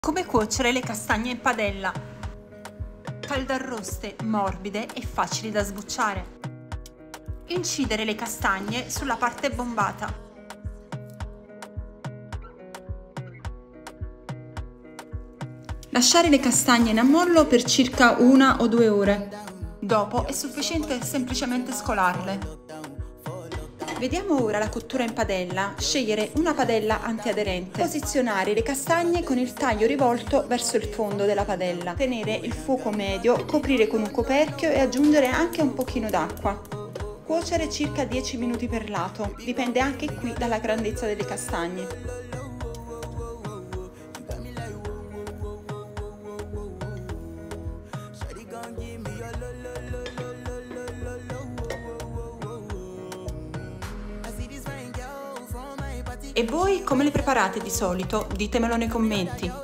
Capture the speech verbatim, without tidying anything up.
Come cuocere le castagne in padella. Caldarroste, morbide e facili da sbucciare. Incidere le castagne sulla parte bombata. Lasciare le castagne in ammollo per circa una o due ore. Dopo è sufficiente semplicemente scolarle. Vediamo ora la cottura in padella. Scegliere una padella antiaderente. Posizionare le castagne con il taglio rivolto verso il fondo della padella. Tenere il fuoco medio, coprire con un coperchio e aggiungere anche un pochino d'acqua. Cuocere circa dieci minuti per lato. Dipende anche qui dalla grandezza delle castagne. E voi come le preparate di solito? Ditemelo nei commenti.